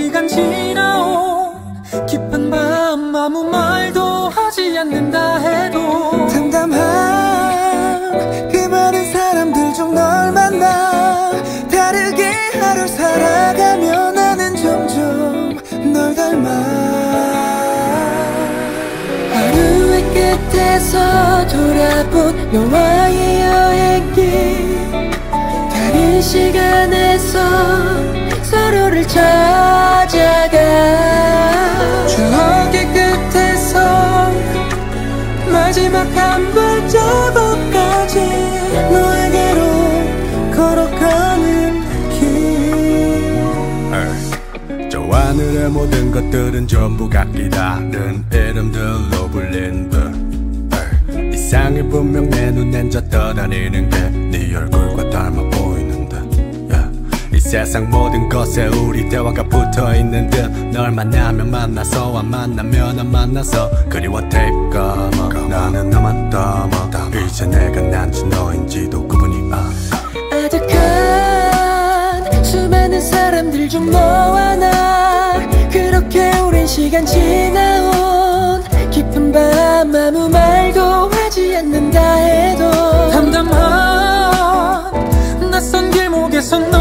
시간 지나온 깊은 밤 아무 말도 하지 않는다 해도 담담한 그 많은 사람들 중 널 만나 다르게 하루를 살아가며 나는 점점 널 닮아. 하루의 끝에서 돌아본 너와의 여행길, 다른 시간에서 서로를 찾아가. 추억의 끝에서 마지막 한 발자국까지 너에게로 걸어가는 길. 저 하늘의 모든 것들은 전부 각기 다른 이름들로 불린다. 이상이 분명 내 눈엔 저 떠다니는 게 네 얼굴과 닮아 보이는데, 이 세상 모든 것에 우리 대화가 붙어있는 듯. 널 만나면 만나서 안 만나면 안 만나서 그리워 테이프 감아. 나는 나만 담아. 이제 내가 난지 너인지도 구분이 안 가. 아득한 수많은 사람들 중 너와 나 그렇게 오랜 시간 지나온 깊은 밤 아무 말도 하지 않는다 해도 담담한 낯선 길목에서